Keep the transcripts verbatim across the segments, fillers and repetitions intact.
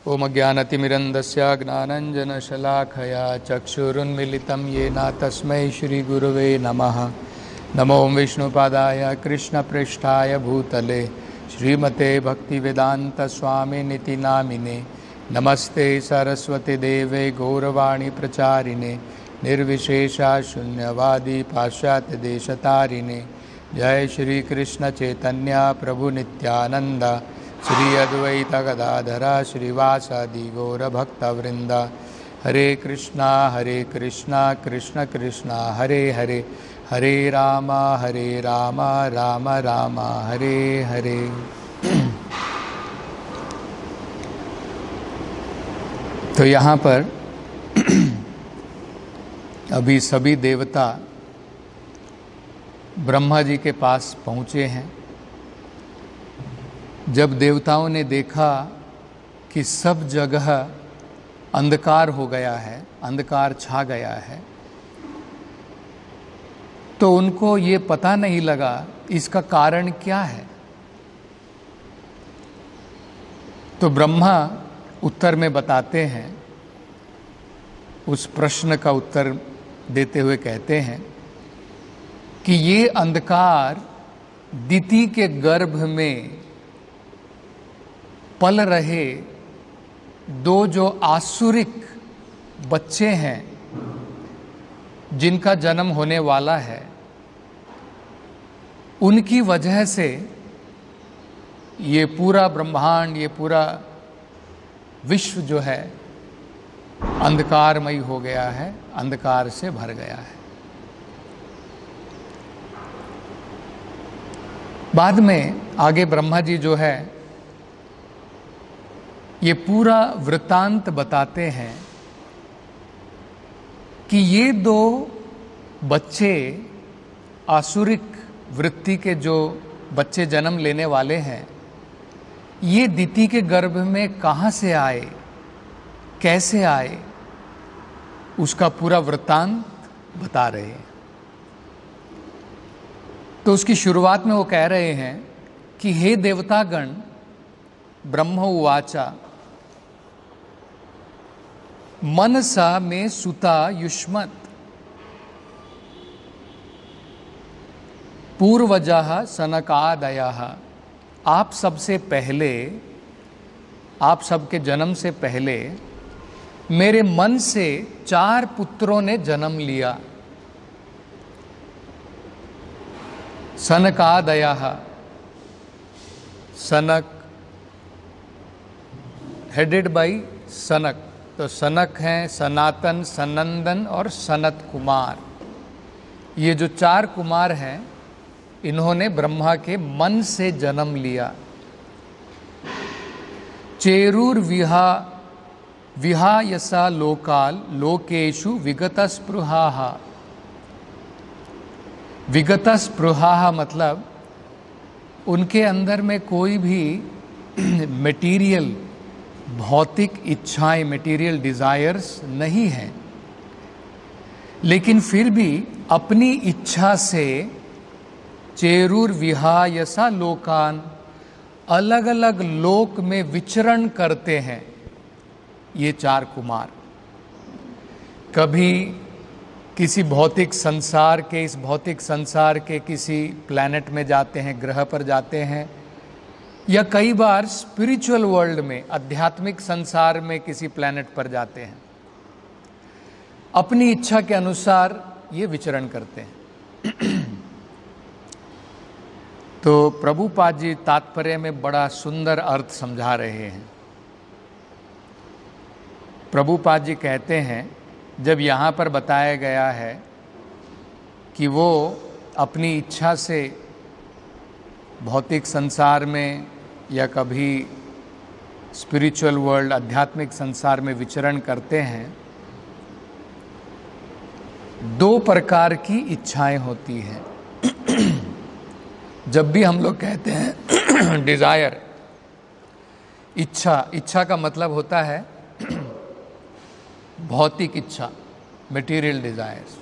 ओम ज्ञानतिमिरन्दस्य ज्ञानञ्जनशलाखया चक्षुरुन्मिलितं येन तस्मै श्रीगुरवे नमः। नमो विष्णुपादाय कृष्णप्रेष्ठाय भूतले श्रीमते भक्तिवेदान्तस्वामिनिति नामिने। नमस्ते सरस्वती देवे गौरवाणी प्रचारिणे निर्विशेषा शून्यवादी पाश्चात्य देशतारिणे। जय श्री कृष्ण चैतन्य प्रभु नित्यानंद श्री अद्वैत गदाधरा श्रीवासादि गौर भक्तवृंद। हरे कृष्णा हरे कृष्णा कृष्ण कृष्णा हरे हरे हरे राम हरे राम राम राम हरे हरे। तो यहाँ पर अभी सभी देवता ब्रह्मा जी के पास पहुँचे हैं। जब देवताओं ने देखा कि सब जगह अंधकार हो गया है, अंधकार छा गया है, तो उनको ये पता नहीं लगा इसका कारण क्या है। तो ब्रह्मा उत्तर में बताते हैं, उस प्रश्न का उत्तर देते हुए कहते हैं कि ये अंधकार दिति के गर्भ में पल रहे दो जो आसुरिक बच्चे हैं जिनका जन्म होने वाला है, उनकी वजह से ये पूरा ब्रह्मांड, ये पूरा विश्व जो है अंधकारमय हो गया है, अंधकार से भर गया है। बाद में आगे ब्रह्मा जी जो है ये पूरा वृत्तांत बताते हैं कि ये दो बच्चे आसुरिक वृत्ति के जो बच्चे जन्म लेने वाले हैं, ये दिति के गर्भ में कहाँ से आए, कैसे आए, उसका पूरा वृत्तांत बता रहे हैं। तो उसकी शुरुआत में वो कह रहे हैं कि हे देवतागण, ब्रह्म उवाचा मनसा में सुता युष्मत पूर्वजः सनकादयः। आप सबसे पहले, आप सबके जन्म से पहले मेरे मन से चार पुत्रों ने जन्म लिया। सनकादयः, सनक हेडेड बाई सनक, तो सनक हैं सनातन, सनंदन और सनत कुमार। ये जो चार कुमार हैं, इन्होंने ब्रह्मा के मन से जन्म लिया। चेरुर विहा विहायसा लोकाल लोकेशु विगतस्पृहाः। विगतस्पृहाः मतलब उनके अंदर में कोई भी मटेरियल, भौतिक इच्छाएं, मटेरियल डिजायर्स नहीं हैं, लेकिन फिर भी अपनी इच्छा से चेरुर विहायसा लोकान, अलग अलग लोक में विचरण करते हैं ये चार कुमार। कभी किसी भौतिक संसार के, इस भौतिक संसार के किसी प्लैनेट में जाते हैं, ग्रह पर जाते हैं, या कई बार स्पिरिचुअल वर्ल्ड में, आध्यात्मिक संसार में किसी प्लैनेट पर जाते हैं। अपनी इच्छा के अनुसार ये विचरण करते हैं। तो प्रभुपाद जी तात्पर्य में बड़ा सुंदर अर्थ समझा रहे हैं। प्रभुपाद जी कहते हैं, जब यहाँ पर बताया गया है कि वो अपनी इच्छा से भौतिक संसार में या कभी स्पिरिचुअल वर्ल्ड, आध्यात्मिक संसार में विचरण करते हैं, दो प्रकार की इच्छाएं होती हैं। जब भी हम लोग कहते हैं डिजायर, इच्छा, इच्छा का मतलब होता है भौतिक इच्छा, मटेरियल डिजायर्स।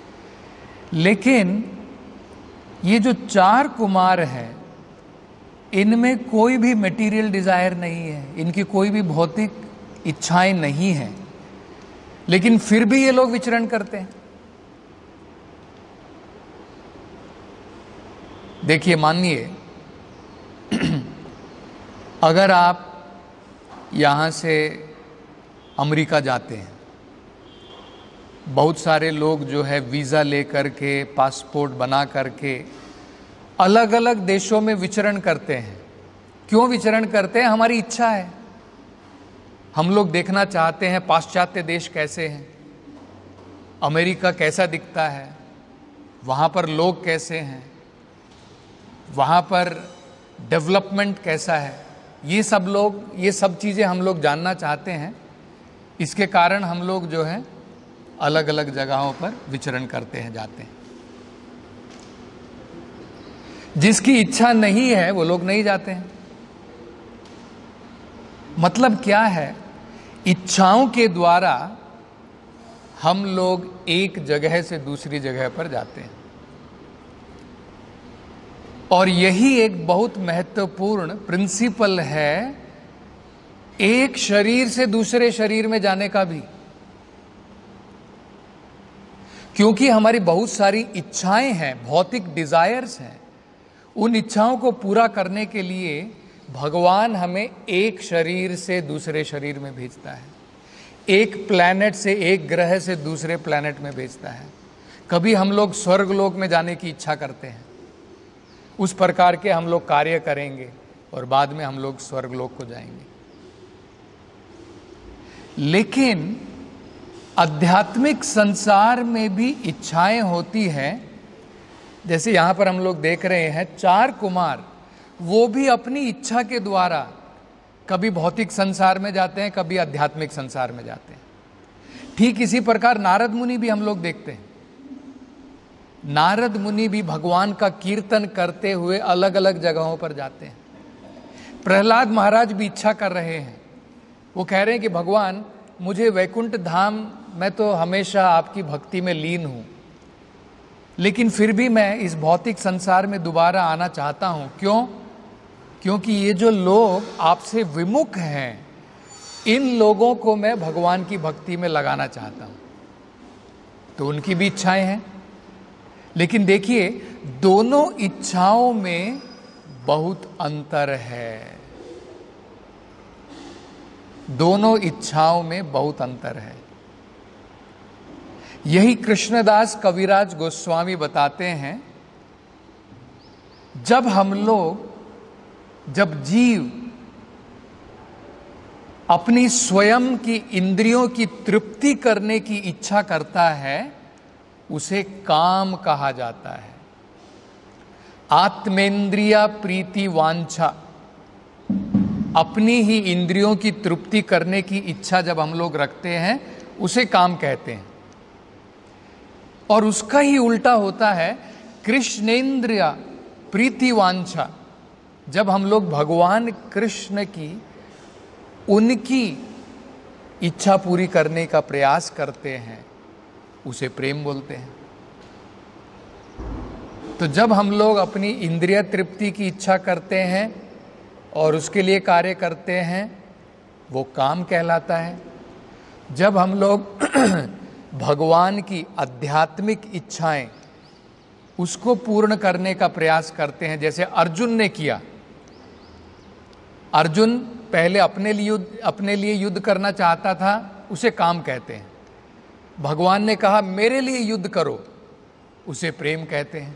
लेकिन ये जो चार कुमार हैं, इनमें कोई भी मटेरियल डिजायर नहीं है, इनकी कोई भी भौतिक इच्छाएं नहीं हैं, लेकिन फिर भी ये लोग विचरण करते हैं। देखिए, मानिए अगर आप यहां से अमेरिका जाते हैं, बहुत सारे लोग जो है वीज़ा लेकर के, पासपोर्ट बना करके अलग अलग देशों में विचरण करते हैं। क्यों विचरण करते हैं? हमारी इच्छा है। हम लोग देखना चाहते हैं पाश्चात्य देश कैसे हैं, अमेरिका कैसा दिखता है, वहाँ पर लोग कैसे हैं, वहाँ पर डेवलपमेंट कैसा है। ये सब लोग ये सब चीज़ें हम लोग जानना चाहते हैं। इसके कारण हम लोग जो है अलग अलग जगहों पर विचरण करते हैं, जाते हैं। जिसकी इच्छा नहीं है वो लोग नहीं जाते हैं। मतलब क्या है? इच्छाओं के द्वारा हम लोग एक जगह से दूसरी जगह पर जाते हैं, और यही एक बहुत महत्वपूर्ण प्रिंसिपल है एक शरीर से दूसरे शरीर में जाने का भी। क्योंकि हमारी बहुत सारी इच्छाएं हैं, भौतिक डिजायर्स हैं। उन इच्छाओं को पूरा करने के लिए भगवान हमें एक शरीर से दूसरे शरीर में भेजता है, एक प्लैनेट से, एक ग्रह से दूसरे प्लैनेट में भेजता है। कभी हम लोग स्वर्गलोक में जाने की इच्छा करते हैं, उस प्रकार के हम लोग कार्य करेंगे और बाद में हम लोग स्वर्गलोक को जाएंगे। लेकिन आध्यात्मिक संसार में भी इच्छाएं होती हैं। जैसे यहां पर हम लोग देख रहे हैं चार कुमार, वो भी अपनी इच्छा के द्वारा कभी भौतिक संसार में जाते हैं, कभी आध्यात्मिक संसार में जाते हैं। ठीक इसी प्रकार नारद मुनि भी हम लोग देखते हैं। नारद मुनि भी भगवान का कीर्तन करते हुए अलग अलग जगहों पर जाते हैं। प्रहलाद महाराज भी इच्छा कर रहे हैं, वो कह रहे हैं कि भगवान मुझे वैकुंठ धाम, मैं तो हमेशा आपकी भक्ति में लीन हूं, लेकिन फिर भी मैं इस भौतिक संसार में दोबारा आना चाहता हूं। क्यों? क्योंकि ये जो लोग आपसे विमुख हैं, इन लोगों को मैं भगवान की भक्ति में लगाना चाहता हूं। तो उनकी भी इच्छाएं हैं, लेकिन देखिए दोनों इच्छाओं में बहुत अंतर है। दोनों इच्छाओं में बहुत अंतर है। यही कृष्णदास कविराज गोस्वामी बताते हैं, जब हम लोग, जब जीव अपनी स्वयं की इंद्रियों की तृप्ति करने की इच्छा करता है, उसे काम कहा जाता है। आत्मेंद्रिया प्रीति वांछा, अपनी ही इंद्रियों की तृप्ति करने की इच्छा जब हम लोग रखते हैं, उसे काम कहते हैं। और उसका ही उल्टा होता है कृष्णेंद्रिया प्रीति वांछा, जब हम लोग भगवान कृष्ण की, उनकी इच्छा पूरी करने का प्रयास करते हैं, उसे प्रेम बोलते हैं। तो जब हम लोग अपनी इंद्रिय तृप्ति की इच्छा करते हैं और उसके लिए कार्य करते हैं, वो काम कहलाता है। जब हम लोग भगवान की आध्यात्मिक इच्छाएं, उसको पूर्ण करने का प्रयास करते हैं, जैसे अर्जुन ने किया। अर्जुन पहले अपने लिए युद्ध अपने लिए युद्ध करना चाहता था, उसे काम कहते हैं। भगवान ने कहा मेरे लिए युद्ध करो, उसे प्रेम कहते हैं।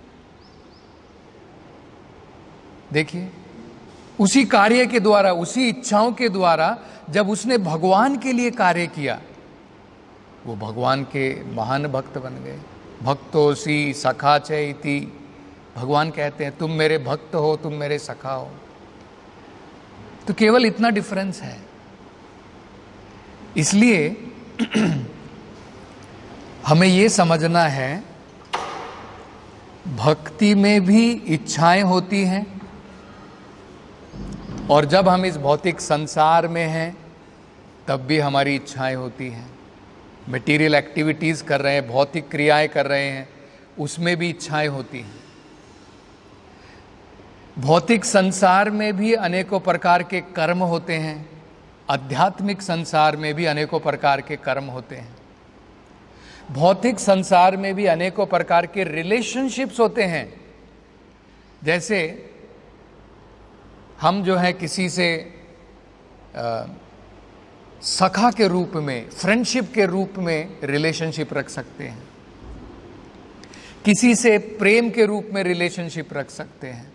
देखिए, उसी कार्य के द्वारा, उसी इच्छाओं के द्वारा जब उसने भगवान के लिए कार्य किया, वो भगवान के महान भक्त बन गए। भक्तोसी सखा च इति, भगवान कहते हैं तुम मेरे भक्त हो, तुम मेरे सखा हो। तो केवल इतना डिफरेंस है। इसलिए हमें ये समझना है, भक्ति में भी इच्छाएं होती हैं, और जब हम इस भौतिक संसार में हैं तब भी हमारी इच्छाएं होती हैं। मटेरियल एक्टिविटीज़ कर रहे हैं, भौतिक क्रियाएं कर रहे हैं, उसमें भी इच्छाएं होती हैं। भौतिक संसार में भी अनेकों प्रकार के कर्म होते हैं, आध्यात्मिक संसार में भी अनेकों प्रकार के कर्म होते हैं। भौतिक संसार में भी अनेकों प्रकार के रिलेशनशिप्स होते हैं। जैसे हम जो है किसी से आ, सखा के रूप में, फ्रेंडशिप के रूप में रिलेशनशिप रख सकते हैं, किसी से प्रेम के रूप में रिलेशनशिप रख सकते हैं,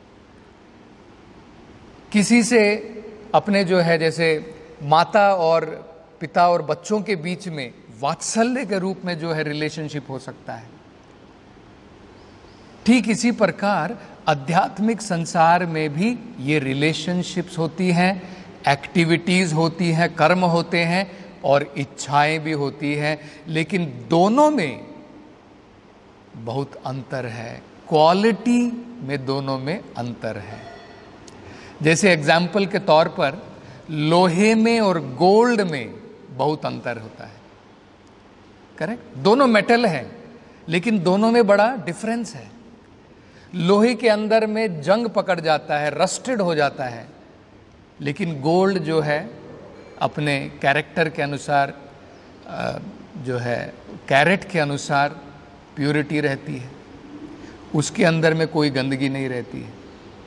किसी से अपने जो है जैसे माता और पिता और बच्चों के बीच में वात्सल्य के रूप में जो है रिलेशनशिप हो सकता है। ठीक इसी प्रकार आध्यात्मिक संसार में भी ये रिलेशनशिप्स होती हैं, एक्टिविटीज होती हैं, कर्म होते हैं और इच्छाएं भी होती हैं, लेकिन दोनों में बहुत अंतर है, क्वालिटी में दोनों में अंतर है। जैसे एग्जाम्पल के तौर पर लोहे में और गोल्ड में बहुत अंतर होता है, करेक्ट? दोनों मेटल है लेकिन दोनों में बड़ा डिफरेंस है। लोहे के अंदर में जंग पकड़ जाता है, रस्टेड हो जाता है, लेकिन गोल्ड जो है अपने कैरेक्टर के अनुसार जो है कैरेट के अनुसार प्यूरिटी रहती है, उसके अंदर में कोई गंदगी नहीं रहती है।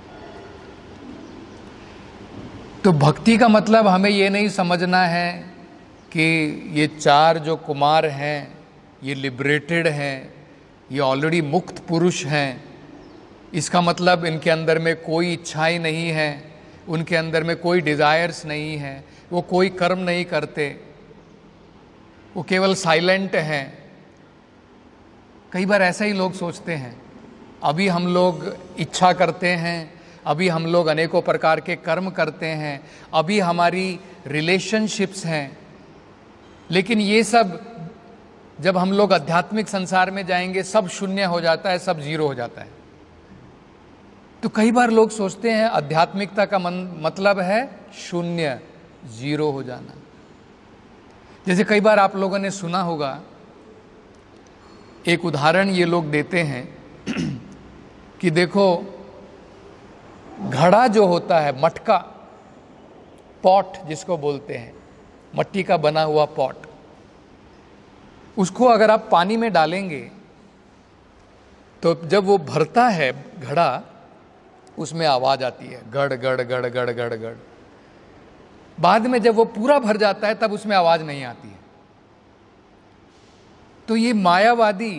तो भक्ति का मतलब हमें ये नहीं समझना है कि ये चार जो कुमार हैं ये लिबरेटेड हैं, ये ऑलरेडी मुक्त पुरुष हैं, इसका मतलब इनके अंदर में कोई इच्छाएं नहीं है, उनके अंदर में कोई डिज़ायर्स नहीं है, वो कोई कर्म नहीं करते, वो केवल साइलेंट हैं। कई बार ऐसा ही लोग सोचते हैं। अभी हम लोग इच्छा करते हैं, अभी हम लोग अनेकों प्रकार के कर्म करते हैं, अभी हमारी रिलेशनशिप्स हैं, लेकिन ये सब जब हम लोग आध्यात्मिक संसार में जाएंगे सब शून्य हो जाता है, सब जीरो हो जाता है। तो कई बार लोग सोचते हैं आध्यात्मिकता का मन, मतलब है शून्य, जीरो हो जाना। जैसे कई बार आप लोगों ने सुना होगा, एक उदाहरण ये लोग देते हैं कि देखो घड़ा जो होता है, मटका, पॉट जिसको बोलते हैं, मट्टी का बना हुआ पॉट, उसको अगर आप पानी में डालेंगे तो जब वो भरता है घड़ा, उसमें आवाज आती है, गड़ गड़ गड़ गड़ गड़ गड़। बाद में जब वो पूरा भर जाता है तब उसमें आवाज नहीं आती है। तो ये मायावादी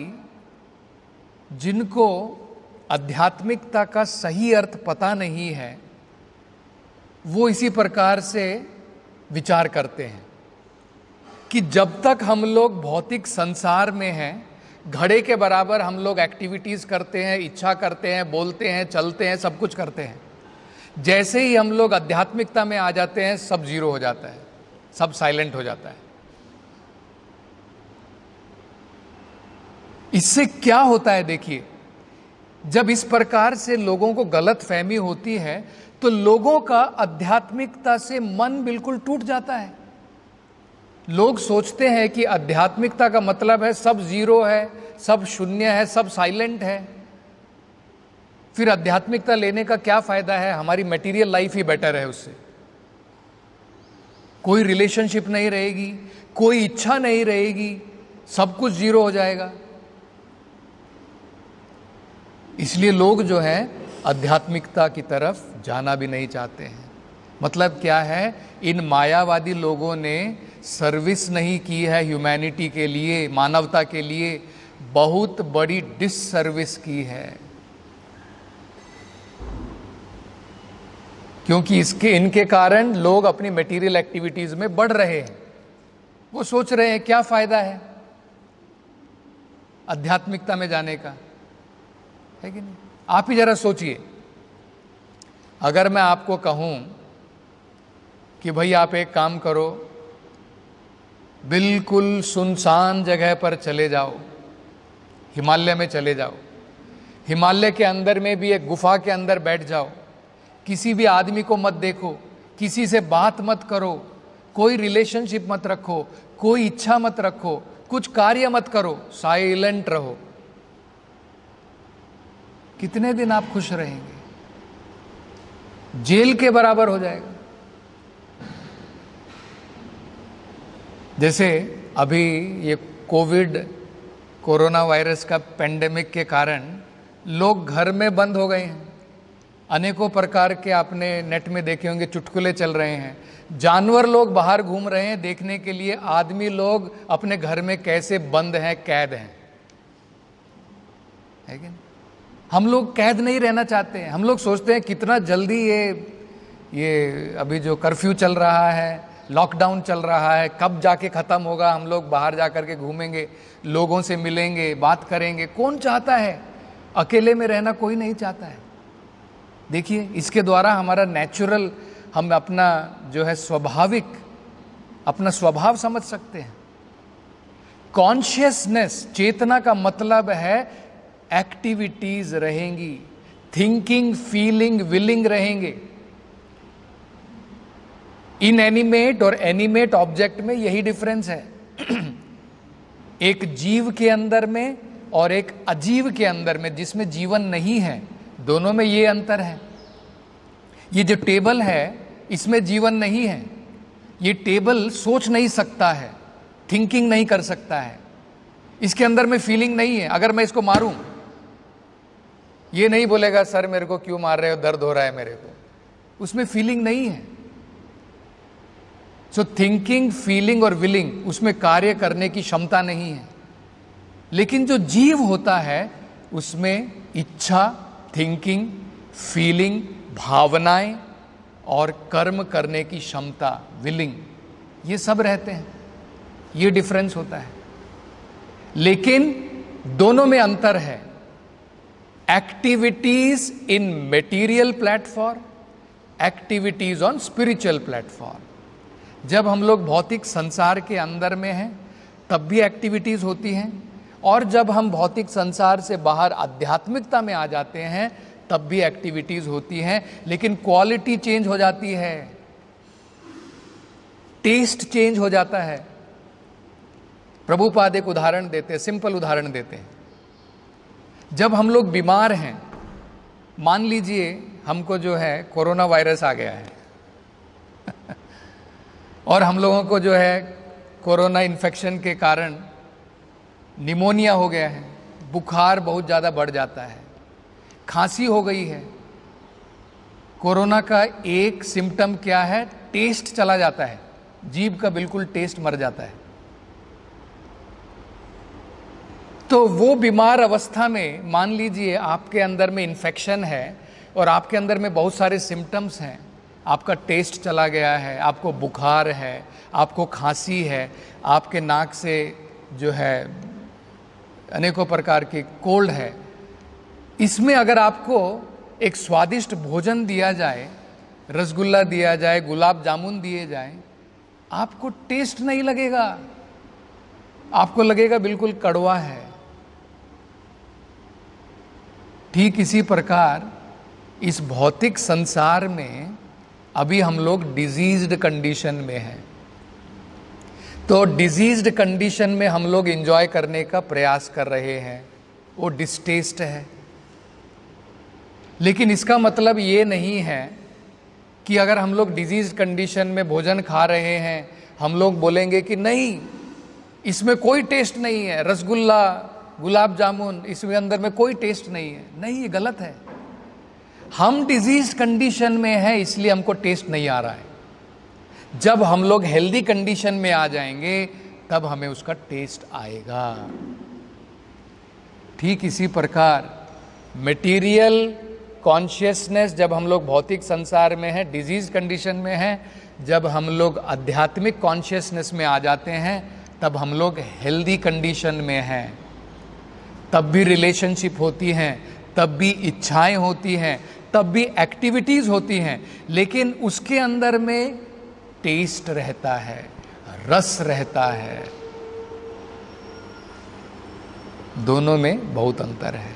जिनको आध्यात्मिकता का सही अर्थ पता नहीं है, वो इसी प्रकार से विचार करते हैं कि जब तक हम लोग भौतिक संसार में हैं, घड़े के बराबर हम लोग एक्टिविटीज करते हैं, इच्छा करते हैं, बोलते हैं, चलते हैं, सब कुछ करते हैं। जैसे ही हम लोग आध्यात्मिकता में आ जाते हैं सब जीरो हो जाता है, सब साइलेंट हो जाता है। इससे क्या होता है देखिए, जब इस प्रकार से लोगों को गलत फहमी होती है तो लोगों का आध्यात्मिकता से मन बिल्कुल टूट जाता है। लोग सोचते हैं कि आध्यात्मिकता का मतलब है सब जीरो है, सब शून्य है, सब साइलेंट है। फिर आध्यात्मिकता लेने का क्या फायदा है? हमारी मटेरियल लाइफ ही बेटर है उससे। कोई रिलेशनशिप नहीं रहेगी, कोई इच्छा नहीं रहेगी, सब कुछ जीरो हो जाएगा। इसलिए लोग जो है आध्यात्मिकता की तरफ जाना भी नहीं चाहते हैं। मतलब क्या है, इन मायावादी लोगों ने सर्विस नहीं की है ह्यूमैनिटी के लिए, मानवता के लिए, बहुत बड़ी डिससर्विस की है। क्योंकि इसके इनके कारण लोग अपनी मटेरियल एक्टिविटीज में बढ़ रहे हैं। वो सोच रहे हैं क्या फायदा है आध्यात्मिकता में जाने का, है कि नहीं? आप ही जरा सोचिए, अगर मैं आपको कहूं कि भाई आप एक काम करो, बिल्कुल सुनसान जगह पर चले जाओ, हिमालय में चले जाओ, हिमालय के अंदर में भी एक गुफा के अंदर बैठ जाओ, किसी भी आदमी को मत देखो, किसी से बात मत करो, कोई रिलेशनशिप मत रखो, कोई इच्छा मत रखो, कुछ कार्य मत करो, साइलेंट रहो, कितने दिन आप खुश रहेंगे? जेल के बराबर हो जाएगा। जैसे अभी ये कोविड कोरोना वायरस का पेंडेमिक के कारण लोग घर में बंद हो गए हैं। अनेकों प्रकार के आपने नेट में देखे होंगे, चुटकुले चल रहे हैं। जानवर लोग बाहर घूम रहे हैं देखने के लिए, आदमी लोग अपने घर में कैसे बंद हैं, कैद हैं, है कि नहीं? हम लोग कैद नहीं रहना चाहते हैं। हम लोग सोचते हैं कितना जल्दी ये ये अभी जो कर्फ्यू चल रहा है, लॉकडाउन चल रहा है, कब जाके ख़त्म होगा, हम लोग बाहर जा कर के घूमेंगे, लोगों से मिलेंगे, बात करेंगे। कौन चाहता है? अकेले में रहना कोई नहीं चाहता है। देखिए, इसके द्वारा हमारा नेचुरल, हम अपना जो है स्वाभाविक, अपना स्वभाव समझ सकते हैं। कॉन्शियसनेस, चेतना का मतलब है एक्टिविटीज रहेंगी, थिंकिंग, फीलिंग, विलिंग रहेंगे। इनएनिमेट और एनिमेट ऑब्जेक्ट में यही डिफरेंस है। एक जीव के अंदर में और एक अजीव के अंदर में, जिसमें जीवन नहीं है, दोनों में ये अंतर है। ये जो टेबल है इसमें जीवन नहीं है। ये टेबल सोच नहीं सकता है, थिंकिंग नहीं कर सकता है, इसके अंदर में फीलिंग नहीं है। अगर मैं इसको मारूं, ये नहीं बोलेगा सर मेरे को क्यों मार रहे हो, दर्द हो रहा है मेरे को। उसमें फीलिंग नहीं है। सो थिंकिंग, फीलिंग और विलिंग, उसमें कार्य करने की क्षमता नहीं है। लेकिन जो जीव होता है उसमें इच्छा, थिंकिंग, फीलिंग, भावनाएं और कर्म करने की क्षमता, विलिंग, ये सब रहते हैं। ये डिफरेंस होता है। लेकिन दोनों में अंतर है। Activities in material platform, activities on spiritual platform. जब हम लोग भौतिक संसार के अंदर में हैं तब भी एक्टिविटीज होती हैं, और जब हम भौतिक संसार से बाहर आध्यात्मिकता में आ जाते हैं तब भी एक्टिविटीज होती हैं। लेकिन क्वालिटी चेंज हो जाती है, टेस्ट चेंज हो जाता है। प्रभुपाद एक उदाहरण देते हैं, सिंपल उदाहरण देते हैं। जब हम लोग बीमार हैं, मान लीजिए हमको जो है कोरोना वायरस आ गया है और हम लोगों को जो है कोरोना इन्फेक्शन के कारण निमोनिया हो गया है, बुखार बहुत ज़्यादा बढ़ जाता है, खांसी हो गई है। कोरोना का एक सिम्टम क्या है? टेस्ट चला जाता है, जीभ का बिल्कुल टेस्ट मर जाता है। तो वो बीमार अवस्था में मान लीजिए आपके अंदर में इन्फेक्शन है और आपके अंदर में बहुत सारे सिम्टम्स हैं। आपका टेस्ट चला गया है, आपको बुखार है, आपको खांसी है, आपके नाक से जो है अनेकों प्रकार की कोल्ड है। इसमें अगर आपको एक स्वादिष्ट भोजन दिया जाए, रसगुल्ला दिया जाए, गुलाब जामुन दिए जाए, आपको टेस्ट नहीं लगेगा, आपको लगेगा बिल्कुल कड़वा है। ठीक इसी प्रकार इस भौतिक संसार में अभी हम लोग डिजीज्ड कंडीशन में हैं। तो डिजीज्ड कंडीशन में हम लोग एंजॉय करने का प्रयास कर रहे हैं, वो डिस्टेस्ट है। लेकिन इसका मतलब ये नहीं है कि अगर हम लोग डिजीज कंडीशन में भोजन खा रहे हैं, हम लोग बोलेंगे कि नहीं इसमें कोई टेस्ट नहीं है, रसगुल्ला, गुलाब जामुन, इसमें अंदर में कोई टेस्ट नहीं है। नहीं, ये गलत है। हम डिजीज कंडीशन में है इसलिए हमको टेस्ट नहीं आ रहा है। जब हम लोग हेल्दी कंडीशन में आ जाएंगे तब हमें उसका टेस्ट आएगा। ठीक इसी प्रकार मटेरियल कॉन्शियसनेस, जब हम लोग भौतिक संसार में हैं, डिजीज कंडीशन में हैं, जब हम लोग आध्यात्मिक कॉन्शियसनेस में आ जाते हैं तब हम लोग हेल्दी कंडीशन में हैं। तब भी रिलेशनशिप होती हैं, तब भी इच्छाएं होती हैं, तब भी एक्टिविटीज होती हैं, लेकिन उसके अंदर में टेस्ट रहता है, रस रहता है। दोनों में बहुत अंतर है।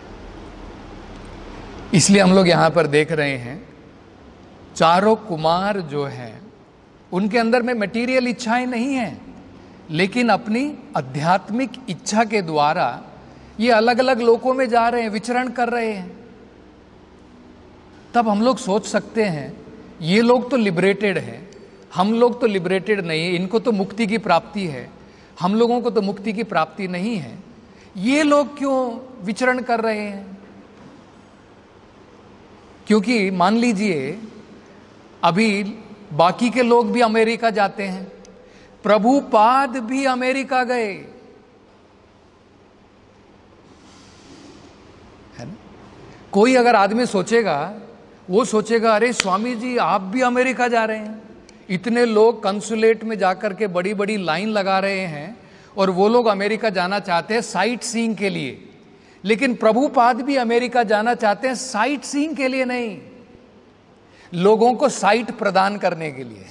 इसलिए हम लोग यहां पर देख रहे हैं चारों कुमार जो हैं उनके अंदर में मटेरियल इच्छाएं नहीं हैं, लेकिन अपनी आध्यात्मिक इच्छा के द्वारा ये अलग अलग लोकों में जा रहे हैं, विचरण कर रहे हैं। तब हम लोग सोच सकते हैं ये लोग तो लिबरेटेड हैं, हम लोग तो लिबरेटेड नहीं, इनको तो मुक्ति की प्राप्ति है, हम लोगों को तो मुक्ति की प्राप्ति नहीं है, ये लोग क्यों विचरण कर रहे हैं? क्योंकि मान लीजिए अभी बाकी के लोग भी अमेरिका जाते हैं, प्रभुपाद भी अमेरिका गए, है ना? कोई अगर आदमी सोचेगा, वो सोचेगा अरे स्वामी जी आप भी अमेरिका जा रहे हैं, इतने लोग कंसुलेट में जाकर के बड़ी बड़ी लाइन लगा रहे हैं और वो लोग अमेरिका जाना चाहते हैं साइट सीइंग के लिए, लेकिन प्रभुपाद भी अमेरिका जाना चाहते हैं साइट सीइंग के लिए नहीं, लोगों को साइट प्रदान करने के लिए।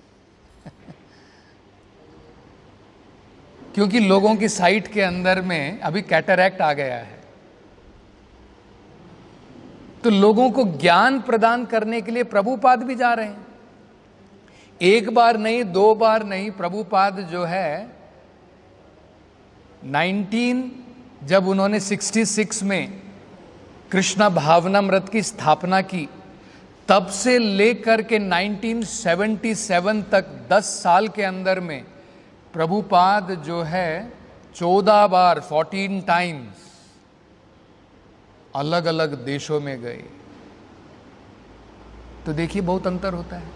क्योंकि लोगों की साइट के अंदर में अभी कैटरैक्ट आ गया है, तो लोगों को ज्ञान प्रदान करने के लिए प्रभुपाद भी जा रहे हैं। एक बार नहीं, दो बार नहीं, प्रभुपाद जो है नाइनटीन जब उन्होंने छियासठ में कृष्णा भावनामृत की स्थापना की, तब से लेकर के नाइनटीन सेवेंटी सेवन तक दस साल के अंदर में प्रभुपाद जो है चौदह बार फोर्टीन टाइम्स अलग अलग देशों में गए। तो देखिए बहुत अंतर होता है।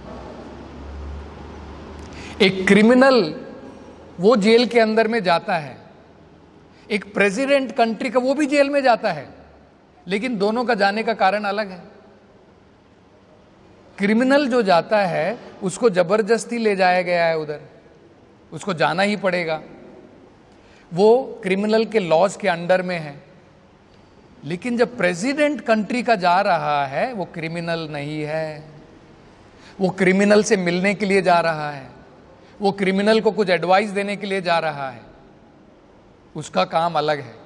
एक क्रिमिनल वो जेल के अंदर में जाता है, एक प्रेसिडेंट कंट्री का वो भी जेल में जाता है, लेकिन दोनों का जाने का कारण अलग है। क्रिमिनल जो जाता है उसको जबरदस्ती ले जाया गया है उधर, उसको जाना ही पड़ेगा, वो क्रिमिनल के लॉज के अंडर में है। लेकिन जब प्रेसिडेंट कंट्री का जा रहा है वो क्रिमिनल नहीं है, वो क्रिमिनल से मिलने के लिए जा रहा है, वो क्रिमिनल को कुछ एडवाइस देने के लिए जा रहा है, उसका काम अलग है।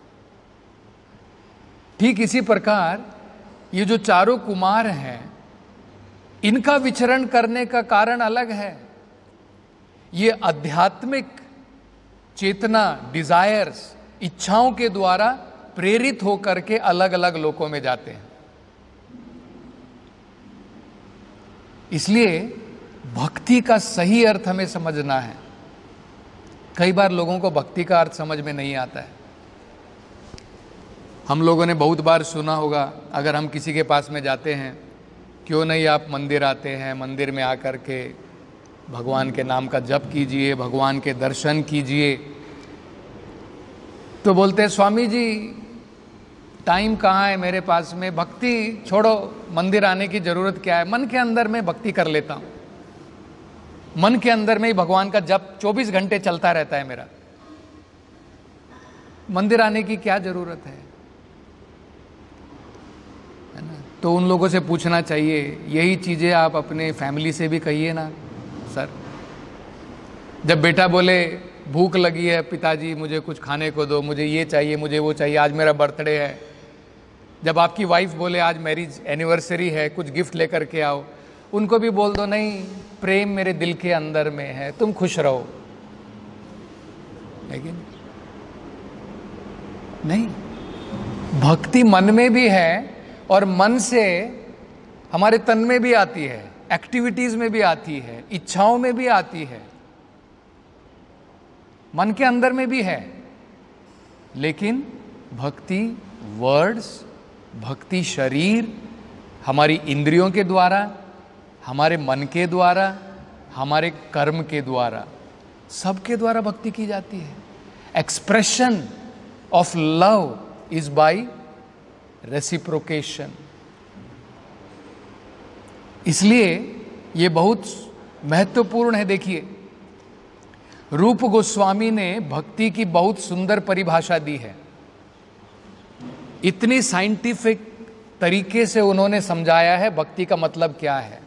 ठीक इसी प्रकार ये जो चारों कुमार हैं, इनका विचरण करने का कारण अलग है। ये आध्यात्मिक चेतना, डिजायर्स, इच्छाओं के द्वारा प्रेरित होकर के अलग अलग लोकों में जाते हैं। इसलिए भक्ति का सही अर्थ हमें समझना है। कई बार लोगों को भक्ति का अर्थ समझ में नहीं आता है। हम लोगों ने बहुत बार सुना होगा, अगर हम किसी के पास में जाते हैं, क्यों नहीं आप मंदिर आते हैं, मंदिर में आकर के भगवान के नाम का जप कीजिए, भगवान के दर्शन कीजिए। तो बोलते हैं स्वामी जी टाइम कहाँ है मेरे पास में, भक्ति छोड़ो, मंदिर आने की जरूरत क्या है, मन के अंदर में भक्ति कर लेता हूँ, मन के अंदर में ही भगवान का जप चौबीस घंटे चलता रहता है मेरा, मंदिर आने की क्या जरूरत है, है ना? तो उन लोगों से पूछना चाहिए, यही चीजें आप अपने फैमिली से भी कहिए ना सर। जब बेटा बोले भूख लगी है पिताजी मुझे कुछ खाने को दो, मुझे ये चाहिए, मुझे वो चाहिए, आज मेरा बर्थडे है। जब आपकी वाइफ बोले आज मैरिज एनिवर्सरी है, कुछ गिफ्ट लेकर के आओ, उनको भी बोल दो नहीं, प्रेम मेरे दिल के अंदर में है, तुम खुश रहो। लेकिन नहीं, भक्ति मन में भी है और मन से हमारे तन में भी आती है, एक्टिविटीज में भी आती है, इच्छाओं में भी आती है, मन के अंदर में भी है। लेकिन भक्ति वर्ड्स, भक्ति शरीर, हमारी इंद्रियों के द्वारा, हमारे मन के द्वारा, हमारे कर्म के द्वारा, सबके द्वारा भक्ति की जाती है। Expression of love is by reciprocation. इसलिए ये बहुत महत्वपूर्ण है। देखिए, रूप गोस्वामी ने भक्ति की बहुत सुंदर परिभाषा दी है। इतनी साइंटिफिक तरीके से उन्होंने समझाया है भक्ति का मतलब क्या है,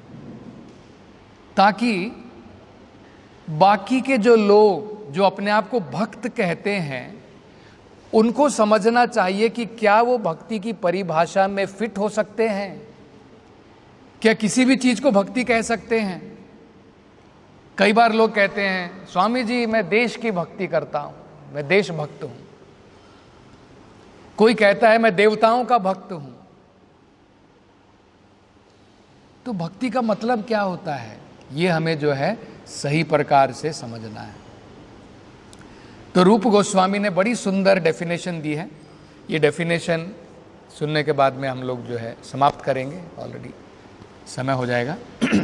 ताकि बाकी के जो लोग जो अपने आप को भक्त कहते हैं उनको समझना चाहिए कि क्या वो भक्ति की परिभाषा में फिट हो सकते हैं, क्या किसी भी चीज को भक्ति कह सकते हैं। कई बार लोग कहते हैं स्वामी जी मैं देश की भक्ति करता हूं, मैं देशभक्त हूं। कोई कहता है मैं देवताओं का भक्त हूं। तो भक्ति का मतलब क्या होता है, ये हमें जो है सही प्रकार से समझना है। तो रूप गोस्वामी ने बड़ी सुंदर डेफिनेशन दी है। ये डेफिनेशन सुनने के बाद में हम लोग जो है समाप्त करेंगे, ऑलरेडी समय हो जाएगा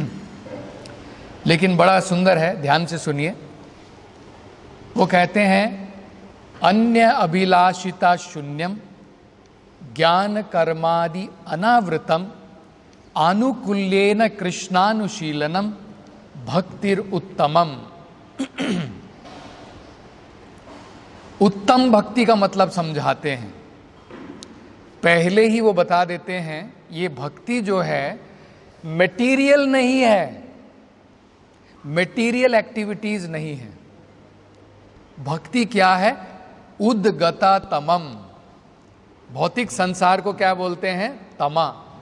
लेकिन बड़ा सुंदर है, ध्यान से सुनिए। वो कहते हैं अन्य अभिलाषिता शून्यम ज्ञान कर्मादि अनावृतम आनुकूल्येन कृष्णानुशीलनम भक्तिर उत्तमम। उत्तम भक्ति का मतलब समझाते हैं, पहले ही वो बता देते हैं ये भक्ति जो है मटेरियल नहीं है, मटेरियल एक्टिविटीज नहीं है। भक्ति क्या है? उद्गता तमम। भौतिक संसार को क्या बोलते हैं? तमा।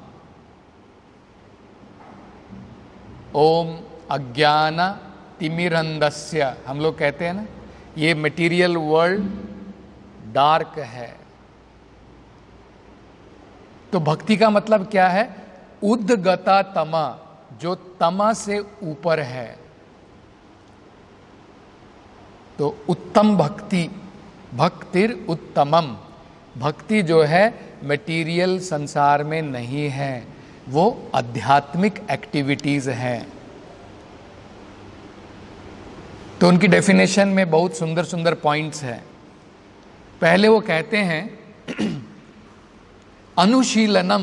ओम अज्ञान तिमिरंदस्य, हम लोग कहते हैं ना, ये मटेरियल वर्ल्ड डार्क है। तो भक्ति का मतलब क्या है? उद्गता तमा, जो तमा से ऊपर है। तो उत्तम भक्ति, भक्तिर उत्तमम, भक्ति जो है मटेरियल संसार में नहीं है, वो आध्यात्मिक एक्टिविटीज हैं। तो उनकी डेफिनेशन में बहुत सुंदर सुंदर पॉइंट्स हैं। पहले वो कहते हैं अनुशीलनम।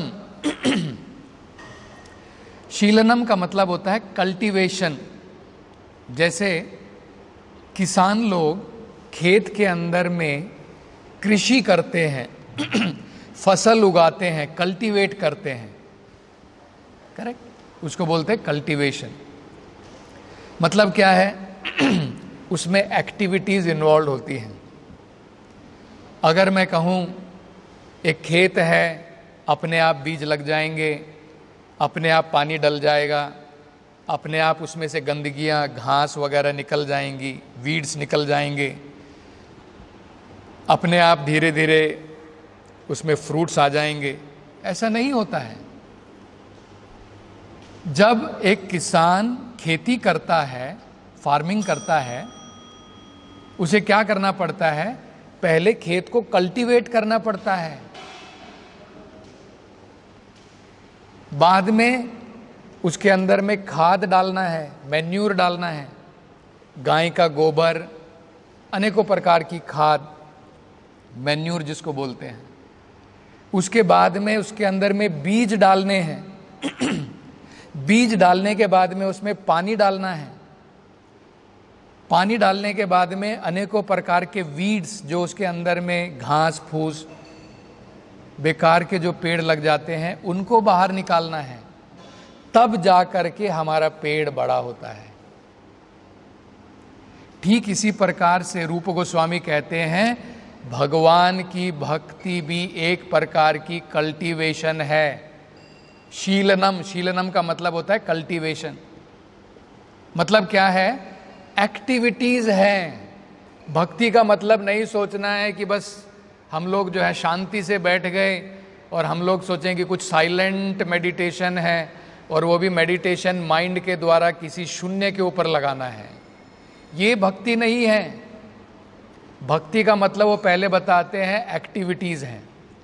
शीलनम का मतलब होता है कल्टीवेशन। जैसे किसान लोग खेत के अंदर में कृषि करते हैं, फसल उगाते हैं, कल्टीवेट करते हैं, करेक्ट, उसको बोलते हैं कल्टीवेशन। मतलब क्या है? उसमें एक्टिविटीज इन्वॉल्व होती हैं। अगर मैं कहूँ एक खेत है, अपने आप बीज लग जाएंगे, अपने आप पानी डल जाएगा, अपने आप उसमें से गंदगियाँ, घास वगैरह निकल जाएंगी, वीड्स निकल जाएंगे, अपने आप धीरे धीरे उसमें फ्रूट्स आ जाएंगे। ऐसा नहीं होता है। जब एक किसान खेती करता है, फार्मिंग करता है, उसे क्या करना पड़ता है? पहले खेत को कल्टीवेट करना पड़ता है, बाद में उसके अंदर में खाद डालना है, मैन्यूर डालना है, गाय का गोबर, अनेकों प्रकार की खाद, मैन्यूर जिसको बोलते हैं। उसके बाद में उसके अंदर में बीज डालने हैं। बीज डालने के बाद में उसमें पानी डालना है। पानी डालने के बाद में अनेकों प्रकार के वीड्स, जो उसके अंदर में घास फूस, बेकार के जो पेड़ लग जाते हैं, उनको बाहर निकालना है। तब जा करके हमारा पेड़ बड़ा होता है। ठीक इसी प्रकार से रूप गोस्वामी कहते हैं भगवान की भक्ति भी एक प्रकार की कल्टीवेशन है। शीलनम, शीलनम का मतलब होता है कल्टीवेशन। मतलब क्या है? एक्टिविटीज हैं। भक्ति का मतलब नहीं सोचना है कि बस हम लोग जो है शांति से बैठ गए और हम लोग सोचें कि कुछ साइलेंट मेडिटेशन है और वो भी मेडिटेशन माइंड के द्वारा किसी शून्य के ऊपर लगाना है। ये भक्ति नहीं है। भक्ति का मतलब वो पहले बताते हैं एक्टिविटीज हैं।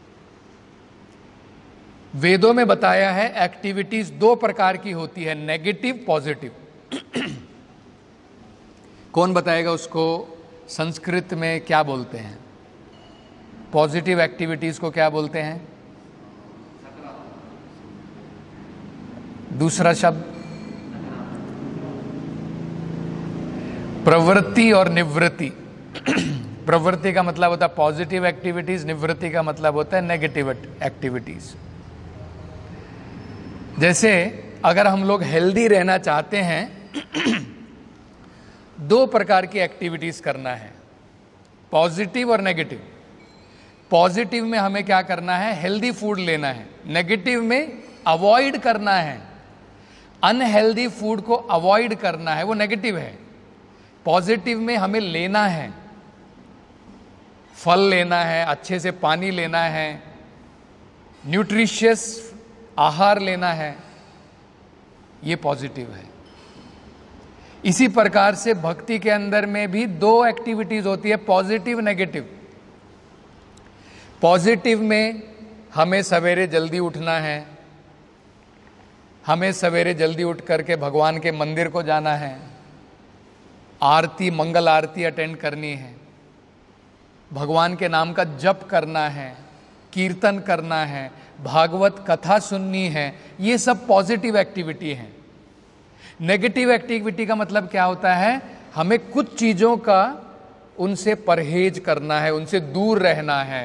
वेदों में बताया है एक्टिविटीज दो प्रकार की होती है, नेगेटिव, पॉजिटिव। कौन बताएगा उसको? संस्कृत में क्या बोलते हैं? पॉजिटिव एक्टिविटीज को क्या बोलते हैं? दूसरा शब्द प्रवृत्ति और निवृत्ति। प्रवृत्ति का मतलब होता है पॉजिटिव एक्टिविटीज, निवृत्ति का मतलब होता है नेगेटिव एक्टिविटीज। जैसे अगर हम लोग हेल्दी रहना चाहते हैं, दो प्रकार की एक्टिविटीज करना है, पॉजिटिव और नेगेटिव। पॉजिटिव में हमें क्या करना है? हेल्दी फूड लेना है। नेगेटिव में अवॉइड करना है, अनहेल्दी फूड को अवॉइड करना है, वो नेगेटिव है। पॉजिटिव में हमें लेना है, फल लेना है, अच्छे से पानी लेना है, न्यूट्रिशियस आहार लेना है, ये पॉजिटिव है। इसी प्रकार से भक्ति के अंदर में भी दो एक्टिविटीज होती है, पॉजिटिव नेगेटिव। पॉजिटिव में हमें सवेरे जल्दी उठना है, हमें सवेरे जल्दी उठ करके भगवान के मंदिर को जाना है, आरती मंगल आरती अटेंड करनी है, भगवान के नाम का जप करना है, कीर्तन करना है, भागवत कथा सुननी है। ये सब पॉजिटिव एक्टिविटी है। नेगेटिव एक्टिविटी का मतलब क्या होता है? हमें कुछ चीजों का उनसे परहेज करना है, उनसे दूर रहना है।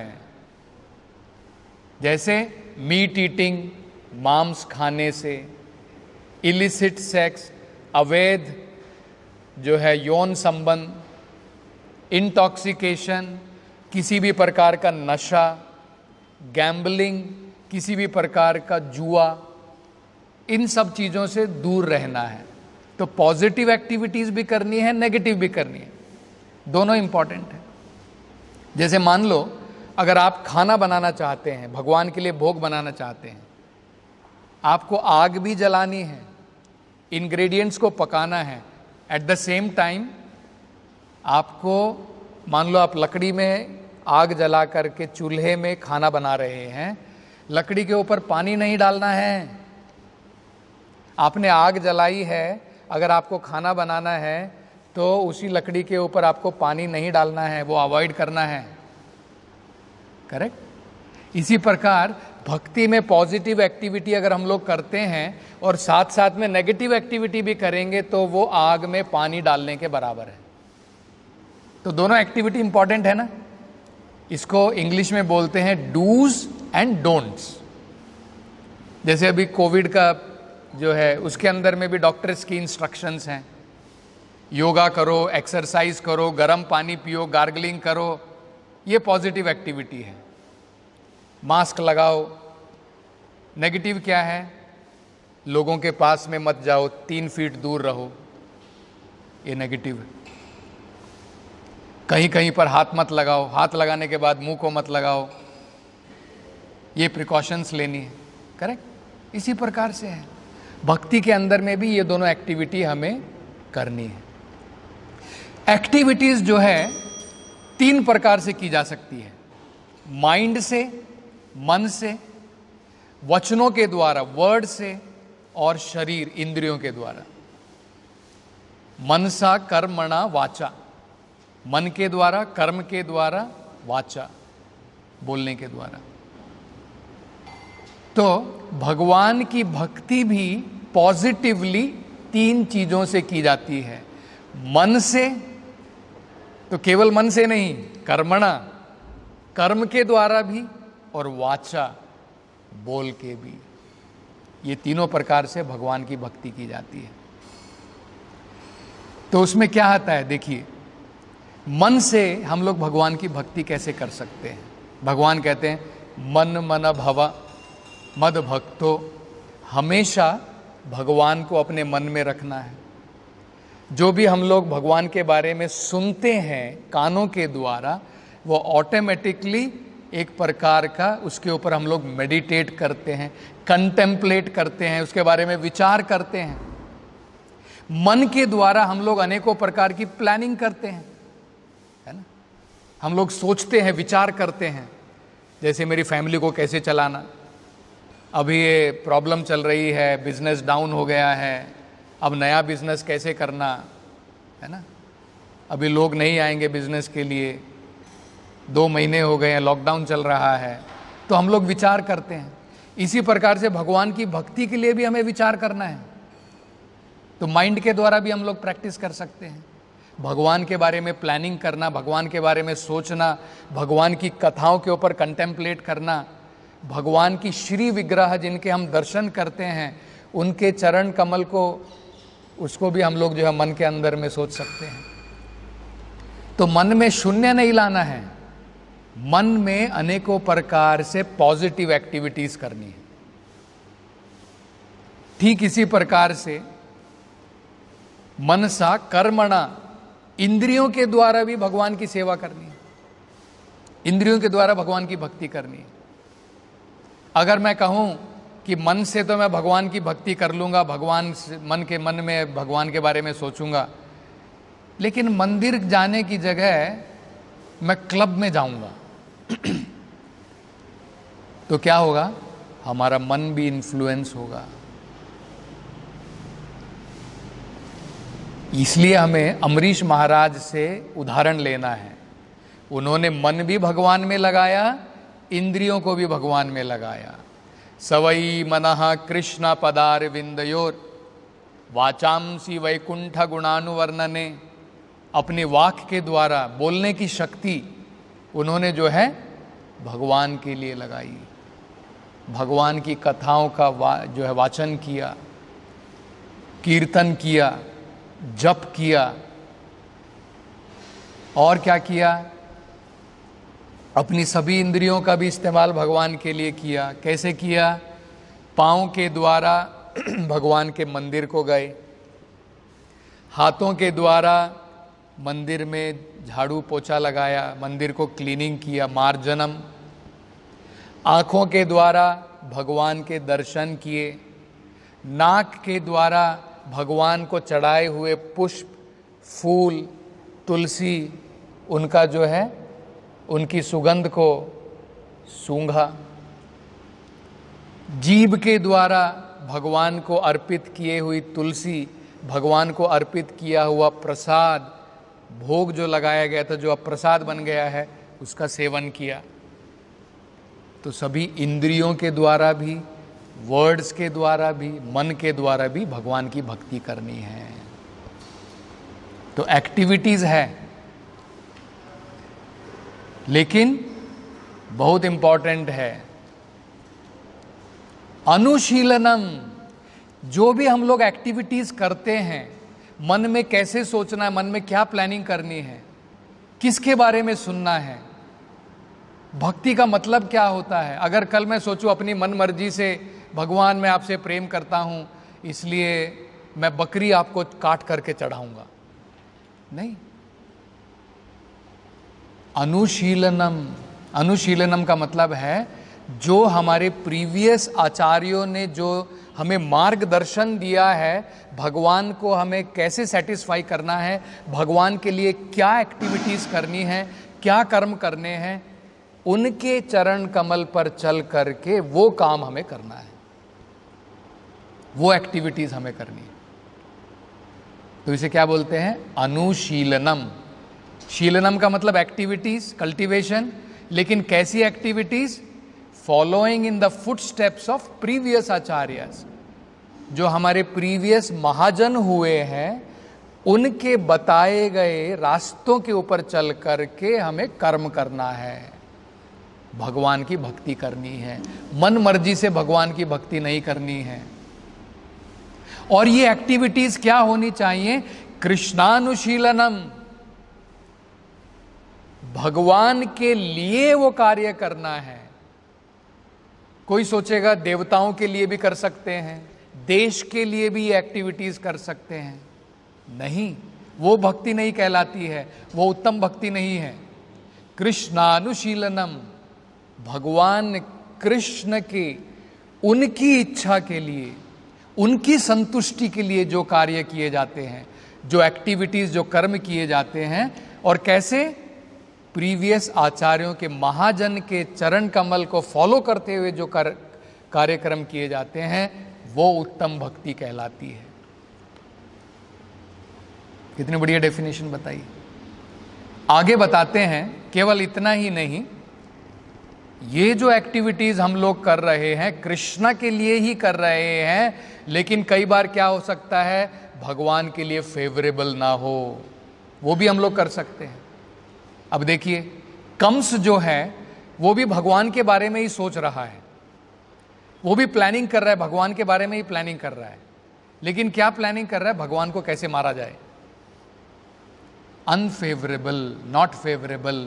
जैसे मीट ईटिंग, मांस खाने से, इलिसिट सेक्स, अवैध जो है यौन संबंध, इंटॉक्सिकेशन, किसी भी प्रकार का नशा, गैम्बलिंग, किसी भी प्रकार का जुआ, इन सब चीजों से दूर रहना है। तो पॉजिटिव एक्टिविटीज भी करनी है, नेगेटिव भी करनी है, दोनों इंपॉर्टेंट है। जैसे मान लो अगर आप खाना बनाना चाहते हैं, भगवान के लिए भोग बनाना चाहते हैं, आपको आग भी जलानी है, इंग्रेडिएंट्स को पकाना है, एट द सेम टाइम आपको, मान लो आप लकड़ी में आग जला करके चूल्हे में खाना बना रहे हैं, लकड़ी के ऊपर पानी नहीं डालना है। आपने आग जलाई है, अगर आपको खाना बनाना है तो उसी लकड़ी के ऊपर आपको पानी नहीं डालना है, वो अवॉइड करना है। करेक्ट? इसी प्रकार भक्ति में पॉजिटिव एक्टिविटी अगर हम लोग करते हैं और साथ साथ में नेगेटिव एक्टिविटी भी करेंगे तो वो आग में पानी डालने के बराबर है। तो दोनों एक्टिविटी इंपॉर्टेंट है ना। इसको इंग्लिश में बोलते हैं डूज एंड डोंट्स। जैसे अभी कोविड का जो है उसके अंदर में भी डॉक्टर्स की इंस्ट्रक्शंस हैं, योगा करो, एक्सरसाइज करो, गर्म पानी पियो, गार्गलिंग करो, ये पॉजिटिव एक्टिविटी है। मास्क लगाओ। नेगेटिव क्या है? लोगों के पास में मत जाओ, तीन फीट दूर रहो, ये नेगेटिव है। कहीं कहीं पर हाथ मत लगाओ, हाथ लगाने के बाद मुंह को मत लगाओ, ये प्रिकॉशंस लेनी है। करेक्ट? इसी प्रकार से है भक्ति के अंदर में भी ये दोनों एक्टिविटी हमें करनी है। एक्टिविटीज जो है तीन प्रकार से की जा सकती है, माइंड से, मन से, वचनों के द्वारा, वर्ड से, और शरीर इंद्रियों के द्वारा। मनसा कर्मणा वाचा, मन के द्वारा, कर्म के द्वारा, वाचा बोलने के द्वारा। तो भगवान की भक्ति भी पॉजिटिवली तीन चीजों से की जाती है। मन से, तो केवल मन से नहीं, कर्मणा, कर्म के द्वारा भी, और वाचा, बोल के भी। ये तीनों प्रकार से भगवान की भक्ति की जाती है। तो उसमें क्या आता है देखिए, मन से हम लोग भगवान की भक्ति कैसे कर सकते हैं? भगवान कहते हैं मन मन भव मद भक्तो, हमेशा भगवान को अपने मन में रखना है। जो भी हम लोग भगवान के बारे में सुनते हैं कानों के द्वारा, वो ऑटोमेटिकली एक प्रकार का उसके ऊपर हम लोग मेडिटेट करते हैं, कंटेम्पलेट करते हैं, उसके बारे में विचार करते हैं। मन के द्वारा हम लोग अनेकों प्रकार की प्लानिंग करते हैं, है ना। हम लोग सोचते हैं, विचार करते हैं, जैसे मेरी फैमिली को कैसे चलाना, अभी ये प्रॉब्लम चल रही है, बिजनेस डाउन हो गया है, अब नया बिजनेस कैसे करना, है ना। अभी लोग नहीं आएंगे बिजनेस के लिए, दो महीने हो गए हैं, लॉकडाउन चल रहा है, तो हम लोग विचार करते हैं। इसी प्रकार से भगवान की भक्ति के लिए भी हमें विचार करना है, तो माइंड के द्वारा भी हम लोग प्रैक्टिस कर सकते हैं। भगवान के बारे में प्लानिंग करना, भगवान के बारे में सोचना, भगवान की कथाओं के ऊपर कंटेम्पलेट करना, भगवान की श्री विग्रह जिनके हम दर्शन करते हैं, उनके चरण कमल को, उसको भी हम लोग जो है मन के अंदर में सोच सकते हैं। तो मन में शून्य नहीं लाना है, मन में अनेकों प्रकार से पॉजिटिव एक्टिविटीज करनी है। ठीक इसी प्रकार से मनसा कर्मणा, इंद्रियों के द्वारा भी भगवान की सेवा करनी है, इंद्रियों के द्वारा भगवान की भक्ति करनी है। अगर मैं कहूं कि मन से तो मैं भगवान की भक्ति कर लूँगा, भगवान से मन के मन में भगवान के बारे में सोचूंगा, लेकिन मंदिर जाने की जगह मैं क्लब में जाऊंगा तो क्या होगा? हमारा मन भी इन्फ्लुएंस होगा। इसलिए हमें अम्बरीश महाराज से उदाहरण लेना है। उन्होंने मन भी भगवान में लगाया, इंद्रियों को भी भगवान में लगाया। सवई मनः कृष्ण पदार विंदयोर वाचांसी वैकुंठ गुणानुवर्णने। अपने वाक के द्वारा, बोलने की शक्ति उन्होंने जो है भगवान के लिए लगाई। भगवान की कथाओं का वा, जो है वाचन किया, कीर्तन किया, जप किया, और क्या किया? अपनी सभी इंद्रियों का भी इस्तेमाल भगवान के लिए किया। कैसे किया? पाँव के द्वारा भगवान के मंदिर को गए, हाथों के द्वारा मंदिर में झाड़ू पोछा लगाया, मंदिर को क्लीनिंग किया, मार्जनम। आँखों के द्वारा भगवान के दर्शन किए, नाक के द्वारा भगवान को चढ़ाए हुए पुष्प, फूल, तुलसी, उनका जो है उनकी सुगंध को सूंघा। जीभ के द्वारा भगवान को अर्पित किए हुई तुलसी, भगवान को अर्पित किया हुआ प्रसाद, भोग जो लगाया गया था, जो अब प्रसाद बन गया है, उसका सेवन किया। तो सभी इंद्रियों के द्वारा भी, वर्ड्स के द्वारा भी, मन के द्वारा भी भगवान की भक्ति करनी है। तो एक्टिविटीज है, लेकिन बहुत इंपॉर्टेंट है अनुशीलनम। जो भी हम लोग एक्टिविटीज करते हैं, मन में कैसे सोचना है, मन में क्या प्लानिंग करनी है, किसके बारे में सुनना है, भक्ति का मतलब क्या होता है। अगर कल मैं सोचूं अपनी मन मर्जी से, भगवान मैं आपसे प्रेम करता हूं इसलिए मैं बकरी आपको काट करके चढ़ाऊंगा, नहीं। अनुशीलनम, अनुशीलनम का मतलब है जो हमारे प्रीवियस आचार्यों ने जो हमें मार्गदर्शन दिया है, भगवान को हमें कैसे सेटिस्फाई करना है, भगवान के लिए क्या एक्टिविटीज करनी है, क्या कर्म करने हैं, उनके चरण कमल पर चल करके वो काम हमें करना है, वो एक्टिविटीज हमें करनी है। तो इसे क्या बोलते हैं? अनुशीलनम। शीलनम का मतलब एक्टिविटीज, कल्टीवेशन, लेकिन कैसी activities? Following in the footsteps of previous acharyas. जो हमारे प्रीवियस महाजन हुए हैं, उनके बताए गए रास्तों के ऊपर चल करके हमें कर्म करना है, भगवान की भक्ति करनी है। मन मर्जी से भगवान की भक्ति नहीं करनी है। और ये एक्टिविटीज क्या होनी चाहिए? कृष्णानुशीलनम। भगवान के लिए वो कार्य करना है। कोई सोचेगा देवताओं के लिए भी कर सकते हैं, देश के लिए भी ये एक्टिविटीज कर सकते हैं। नहीं, वो भक्ति नहीं कहलाती है, वो उत्तम भक्ति नहीं है। कृष्णानुशीलनम, भगवान कृष्ण के, उनकी इच्छा के लिए, उनकी संतुष्टि के लिए जो कार्य किए जाते हैं, जो एक्टिविटीज, जो कर्म किए जाते हैं, और कैसे? प्रीवियस आचार्यों के, महाजन के चरण कमल को फॉलो करते हुए जो कर, कार्यक्रम किए जाते हैं, वो उत्तम भक्ति कहलाती है। कितनी बढ़िया डेफिनेशन बताई। आगे बताते हैं, केवल इतना ही नहीं, ये जो एक्टिविटीज हम लोग कर रहे हैं कृष्णा के लिए ही कर रहे हैं, लेकिन कई बार क्या हो सकता है, भगवान के लिए फेवरेबल ना हो, वो भी हम लोग कर सकते हैं। अब देखिए, कंस जो है वो भी भगवान के बारे में ही सोच रहा है, वो भी प्लानिंग कर रहा है, भगवान के बारे में ही प्लानिंग कर रहा है, लेकिन क्या प्लानिंग कर रहा है? भगवान को कैसे मारा जाए। अनफेवरेबल, नॉट फेवरेबल,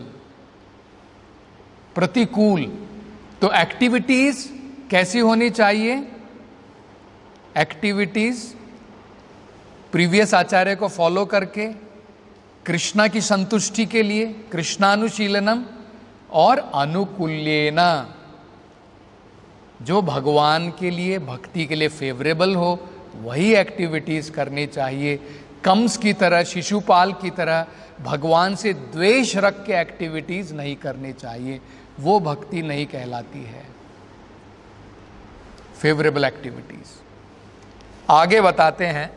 प्रतिकूल। तो एक्टिविटीज कैसी होनी चाहिए? एक्टिविटीज प्रीवियस आचार्य को फॉलो करके कृष्णा की संतुष्टि के लिए, कृष्णानुशीलनम, और अनुकूल्येन, जो भगवान के लिए, भक्ति के लिए फेवरेबल हो वही एक्टिविटीज करनी चाहिए। कंस की तरह, शिशुपाल की तरह भगवान से द्वेष रख के एक्टिविटीज नहीं करनी चाहिए, वो भक्ति नहीं कहलाती है। Favourable activities. आगे बताते हैं,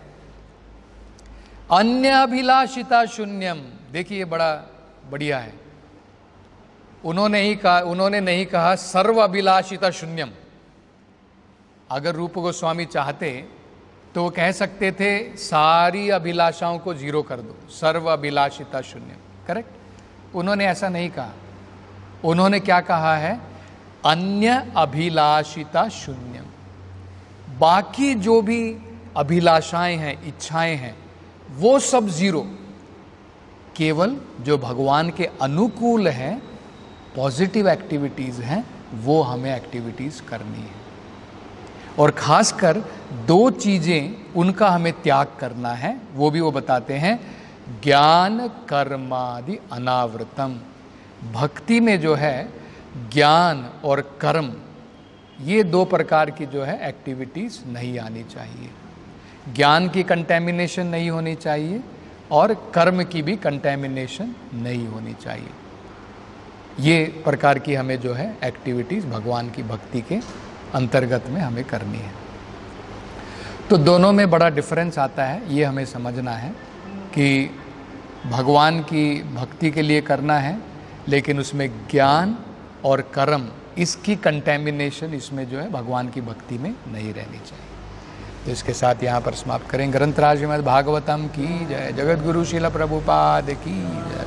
अन्य अभिलाषिता शून्यम। देखिए बड़ा बढ़िया है, उन्होंने ही कहा, उन्होंने नहीं कहा सर्व अभिलाषिता शून्यम। अगर रूप गोस्वामी चाहते तो वो कह सकते थे सारी अभिलाषाओं को जीरो कर दो, सर्व अभिलाषिता शून्यम, करेक्ट। उन्होंने ऐसा नहीं कहा, उन्होंने क्या कहा है, अन्य अभिलाषिता शून्यम। बाकी जो भी अभिलाषाएं हैं, इच्छाएं हैं, वो सब जीरो। केवल जो भगवान के अनुकूल है, पॉजिटिव एक्टिविटीज हैं, वो हमें एक्टिविटीज करनी है। और खासकर दो चीजें उनका हमें त्याग करना है, वो भी वो बताते हैं, ज्ञान कर्मादि अनावृतम। भक्ति में जो है ज्ञान और कर्म, ये दो प्रकार की जो है एक्टिविटीज नहीं आनी चाहिए। ज्ञान की कंटेमिनेशन नहीं होनी चाहिए और कर्म की भी कंटेमिनेशन नहीं होनी चाहिए। ये प्रकार की हमें जो है एक्टिविटीज भगवान की भक्ति के अंतर्गत में हमें करनी है। तो दोनों में बड़ा डिफरेंस आता है, ये हमें समझना है कि भगवान की भक्ति के लिए करना है, लेकिन उसमें ज्ञान और कर्म, इसकी कंटेमिनेशन इसमें जो है भगवान की भक्ति में नहीं रहनी चाहिए। तो इसके साथ यहाँ पर समाप्त करें। ग्रंथराज श्रीमद् भागवतम की जय। जगत गुरु श्रील प्रभुपाद की जय।